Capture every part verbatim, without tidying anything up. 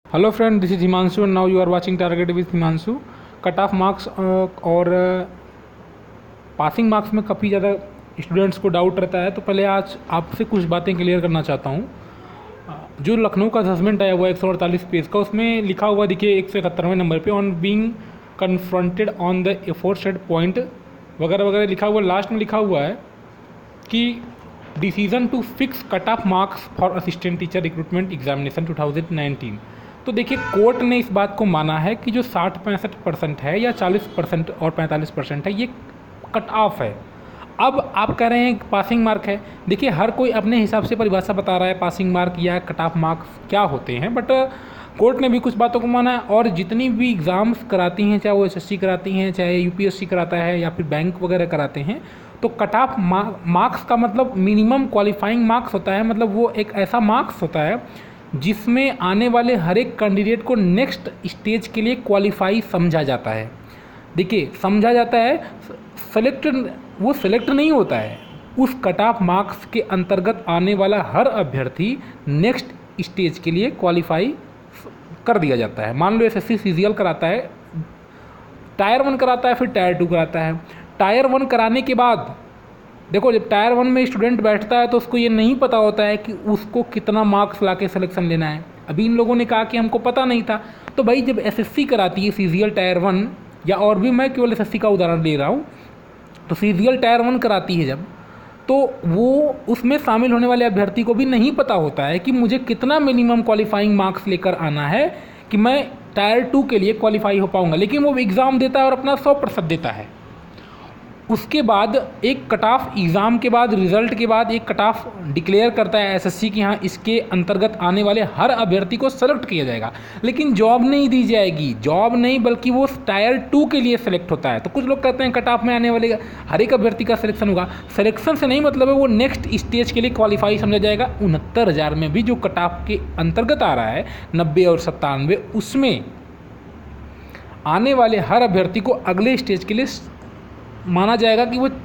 Hello friend, this is Himanshu and now you are watching target with Himanshu. Cut off marks और passing marks में काफ़ी ज़्यादा students को doubt रहता है, तो पहले आज आपसे कुछ बातें क्लियर करना चाहता हूँ। जो लखनऊ का असेसमेंट आया हुआ है एक सौ अड़तालीस पेज का, उसमें लिखा हुआ देखिए एक सौ इकहत्तरवें नंबर पे on being confronted on the aforesaid point वगैरह वगैरह लिखा हुआ। लास्ट में लिखा हुआ है कि decision to fix cut off marks for assistant teacher recruitment examination two thousand nineteen. तो देखिए, कोर्ट ने इस बात को माना है कि जो साठ पैंसठ परसेंट है या चालीस परसेंट और पैंतालीस परसेंट है, ये कट ऑफ है। अब आप कह रहे हैं पासिंग मार्क है। देखिए, हर कोई अपने हिसाब से परिभाषा बता रहा है पासिंग मार्क या कट ऑफ मार्क्स क्या होते हैं, बट कोर्ट ने भी कुछ बातों को माना है। और जितनी भी एग्ज़ाम्स कराती हैं, चाहे वो एसएससी कराती हैं, चाहे यूपीएससी कराता है या फिर बैंक वगैरह कराते हैं, तो कट ऑफ मार्क्स का मतलब मिनिमम क्वालिफाइंग मार्क्स होता है। मतलब वो एक ऐसा मार्क्स होता है जिसमें आने वाले हर एक कैंडिडेट को नेक्स्ट स्टेज के लिए क्वालिफाई समझा जाता है। देखिए, समझा जाता है, सेलेक्ट वो सेलेक्ट नहीं होता है। उस कट ऑफ मार्क्स के अंतर्गत आने वाला हर अभ्यर्थी नेक्स्ट स्टेज के लिए क्वालिफाई कर दिया जाता है। मान लो एसएससी सीजीएल कराता है, टायर वन कराता है, फिर टायर टू कराता है। टायर वन कराने के बाद देखो, जब टायर वन में स्टूडेंट बैठता है तो उसको ये नहीं पता होता है कि उसको कितना मार्क्स ला के सिलेक्शन लेना है। अभी इन लोगों ने कहा कि हमको पता नहीं था। तो भाई, जब एसएससी कराती है सीजीएल टायर वन, या और भी मैं केवल एसएससी का उदाहरण ले रहा हूँ, तो सीजीएल टायर वन कराती है जब, तो वो उसमें शामिल होने वाले अभ्यर्थी को भी नहीं पता होता है कि मुझे कितना मिनिमम क्वालिफाइंग मार्क्स लेकर आना है कि मैं टायर टू के लिए क्वालिफाई हो पाऊँगा। लेकिन वो एग्ज़ाम देता है और अपना सौ प्रतिशत देता है। उसके बाद एक कट ऑफ एग्ज़ाम के बाद, रिजल्ट के बाद एक कट ऑफ डिक्लेयर करता है एसएससी कि हाँ, इसके अंतर्गत आने वाले हर अभ्यर्थी को सेलेक्ट किया जाएगा। लेकिन जॉब नहीं दी जाएगी, जॉब नहीं, बल्कि वो टायर टू के लिए सेलेक्ट होता है। तो कुछ लोग कहते हैं कट ऑफ में आने वाले हर एक अभ्यर्थी का सिलेक्शन होगा। सिलेक्शन से नहीं मतलब है, वो नेक्स्ट स्टेज के लिए क्वालिफाई समझा जाएगा। उनहत्तर हज़ार में भी जो कट ऑफ के अंतर्गत आ रहा है, नब्बे और सत्तानवे, उसमें आने वाले हर अभ्यर्थी को अगले स्टेज के लिए माना जाएगा कि वो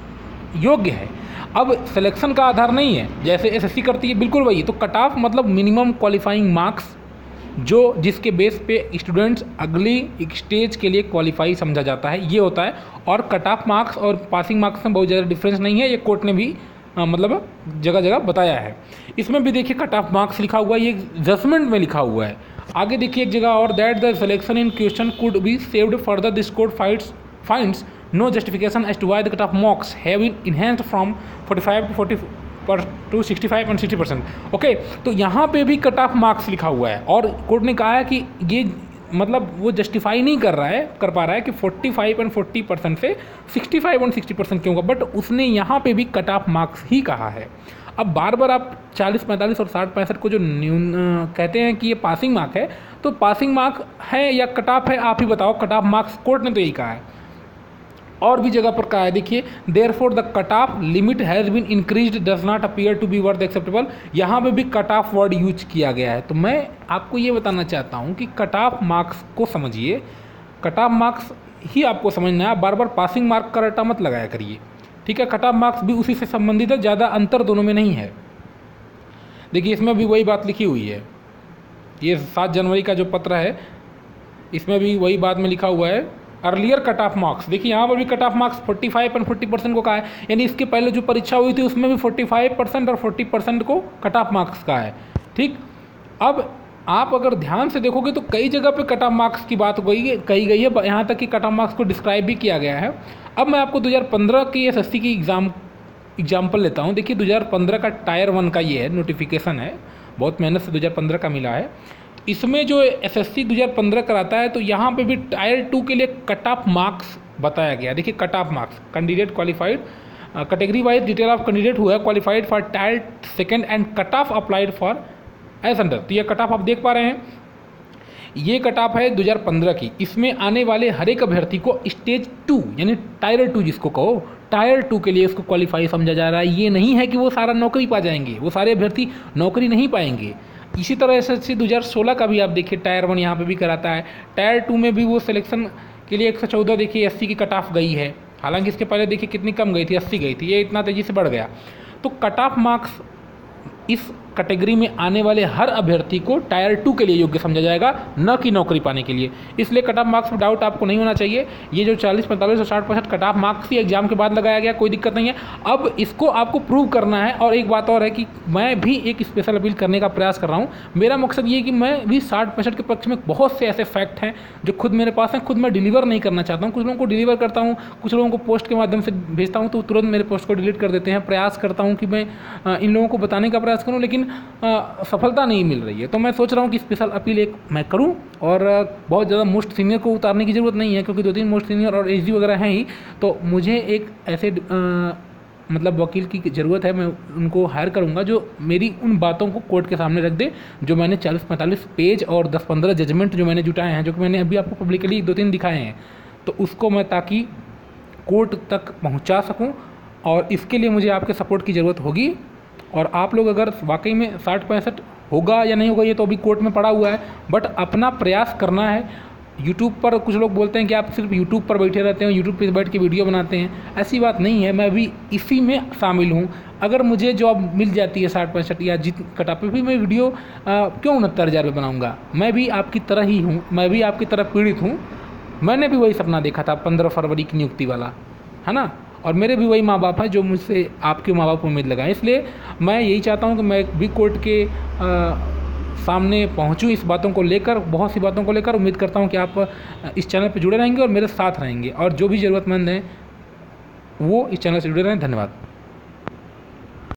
योग्य है। अब सिलेक्शन का आधार नहीं है जैसे एसएससी करती है, बिल्कुल वही। तो कट ऑफ मतलब मिनिमम क्वालिफाइंग मार्क्स, जो जिसके बेस पे स्टूडेंट्स अगली स्टेज के लिए क्वालिफाई समझा जाता है, ये होता है। और कट ऑफ मार्क्स और पासिंग मार्क्स में बहुत ज़्यादा डिफरेंस नहीं है, ये कोर्ट ने भी आ, मतलब जगह जगह बताया है। इसमें भी देखिए कट ऑफ मार्क्स लिखा हुआ है, ये जजमेंट में लिखा हुआ है। आगे देखिए एक जगह और, that the selection in question could be saved further, this court finds finds no justification as to why the cut-off marks have been enhanced from forty-five to forty per to sixty-five and sixty percent. Okay, तो यहाँ पे भी cut off marks लिखा हुआ है और court ने कहा है कि ये मतलब वो जस्टिफाई नहीं कर रहा है कर पा रहा है कि पैंतालीस एंड चालीस परसेंट से पैंसठ और साठ परसेंट क्यों होगा, बट उसने यहाँ पे भी कट ऑफ मार्क्स ही कहा है। अब बार बार आप चालीस पैंतालीस और साठ पैंसठ को जो न्यून कहते हैं कि ये पासिंग मार्क है, तो पासिंग मार्क है या कट ऑफ है, आप ही बताओ। कट ऑफ मार्क्स कोर्ट ने तो यही कहा है। और भी जगह पर कहा है, देखिए, therefore the cut off limit has been increased does not appear to be word acceptable. यहाँ पे भी कट ऑफ वर्ड यूज किया गया है। तो मैं आपको ये बताना चाहता हूँ कि कट ऑफ मार्क्स को समझिए, कट ऑफ मार्क्स ही आपको समझना है। बार बार पासिंग मार्क का रट्टा मत लगाया करिए, ठीक है। कट ऑफ मार्क्स भी उसी से संबंधित है, ज़्यादा अंतर दोनों में नहीं है। देखिए, इसमें भी वही बात लिखी हुई है। ये सात जनवरी का जो पत्र है, इसमें भी वही बात में लिखा हुआ है, अर्लियर कट ऑफ मार्क्स। देखिए, यहाँ पर भी कट ऑफ मार्क्स पैंतालीस एंड चालीस परसेंट को कहा है, यानी इसके पहले जो परीक्षा हुई थी उसमें भी पैंतालीस परसेंट और चालीस परसेंट को कट ऑफ मार्क्स का है, ठीक। अब आप अगर ध्यान से देखोगे तो कई जगह पे कट ऑफ मार्क्स की बात कही कही गई है, यहाँ तक कि कट ऑफ मार्क्स को डिस्क्राइब भी किया गया है। अब मैं आपको दो हज़ार पंद्रह की एसएससी की एग्ज़ाम एग्जाम्पल लेता हूँ। देखिए, दो हज़ार पंद्रह का टायर वन का ये है, नोटिफिकेशन है, बहुत मेहनत से दो हज़ार पंद्रह का मिला है। इसमें जो एसएससी दो हज़ार पंद्रह कराता है, तो यहाँ पे भी टायर टू के लिए कट ऑफ मार्क्स बताया गया। देखिए, cut off marks candidate qualified category wise detail of candidate हुआ है qualified for tier second and cut off applied for as under. तो ये कट ऑफ आप देख पा रहे हैं, ये कट ऑफ है दो हज़ार पंद्रह की। इसमें आने वाले हर एक अभ्यर्थी को स्टेज टू यानी टायर टू जिसको कहो, टायर टू के लिए उसको क्वालिफाई समझा जा रहा है। ये नहीं है कि वो सारा नौकरी पा जाएंगे, वो सारे अभ्यर्थी नौकरी नहीं पाएंगे। इसी तरह एसएससी दो हज़ार सोलह का भी आप देखिए, टायर वन यहाँ पे भी कराता है। टायर टू में भी वो सिलेक्शन के लिए एक सौ चौदह देखिए अस्सी की कट ऑफ गई है। हालांकि इसके पहले देखिए कितनी कम गई थी, अस्सी गई थी, ये इतना तेज़ी से बढ़ गया। तो कट ऑफ मार्क्स इस कैटेगरी में आने वाले हर अभ्यर्थी को टायर टू के लिए योग्य समझा जाएगा, न कि नौकरी पाने के लिए। इसलिए कट ऑफ मार्क्स में डाउट आपको नहीं होना चाहिए। ये जो चालीस पैंतालीस और साठ परसेंट कट ऑफ मार्क्स ही एग्जाम के बाद लगाया गया, कोई दिक्कत नहीं है। अब इसको आपको प्रूव करना है। और एक बात और है कि मैं भी एक स्पेशल अपील करने का प्रयास कर रहा हूँ। मेरा मकसद ये है कि मैं भी साठ पैंसठ के पक्ष में बहुत से ऐसे फैक्ट हैं जो खुद मेरे पास हैं, खुद मैं डिलीवर नहीं करना चाहता हूँ। कुछ लोगों को डिलीवर करता हूँ, कुछ लोगों को पोस्ट के माध्यम से भेजता हूँ तो तुरंत मेरे पोस्ट को डिलीट कर देते हैं। प्रयास करता हूँ कि मैं इन लोगों को बताने का प्रयास करूँ, लेकिन सफलता नहीं मिल रही है। तो मैं सोच रहा हूँ कि स्पेशल अपील एक मैं करूँ। और बहुत ज़्यादा मोस्ट सीनियर को उतारने की ज़रूरत नहीं है, क्योंकि दो तीन मोस्ट सीनियर और एच डी वगैरह हैं ही। तो मुझे एक ऐसे आ, मतलब वकील की ज़रूरत है। मैं उनको हायर करूँगा जो मेरी उन बातों को कोर्ट के सामने रख दे, जो मैंने चालीस पैंतालीस पेज और दस पंद्रह जजमेंट जो मैंने जुटाए हैं, जो कि मैंने अभी आपको पब्लिकली दो तीन दिखाए हैं, तो उसको मैं ताकि कोर्ट तक पहुँचा सकूँ। और इसके लिए मुझे आपके सपोर्ट की ज़रूरत होगी। और आप लोग अगर वाकई में साठ पैंसठ होगा या नहीं होगा ये तो अभी कोर्ट में पड़ा हुआ है, बट अपना प्रयास करना है। यूट्यूब पर कुछ लोग बोलते हैं कि आप सिर्फ यूट्यूब पर बैठे रहते हैं, यूट्यूब पर बैठ के वीडियो बनाते हैं। ऐसी बात नहीं है, मैं भी इसी में शामिल हूँ। अगर मुझे जॉब मिल जाती है साठ पैंसठ या जित कटा पे भी मैं वीडियो क्यों उनहत्तर हज़ार रुपये बनाऊँगा। मैं भी आपकी तरह ही हूँ, मैं भी आपकी तरह पीड़ित हूँ। मैंने भी वही सपना देखा था पंद्रह फरवरी की नियुक्ति वाला, है ना। और मेरे भी वही माँ बाप हैं जो मुझसे आपके माँ बाप को उम्मीद लगाएं। इसलिए मैं यही चाहता हूँ कि मैं भी कोर्ट के आ, सामने पहुँचूँ इस बातों को लेकर, बहुत सी बातों को लेकर। उम्मीद करता हूँ कि आप इस चैनल पर जुड़े रहेंगे और मेरे साथ रहेंगे, और जो भी ज़रूरतमंद हैं वो इस चैनल से जुड़े रहें। धन्यवाद।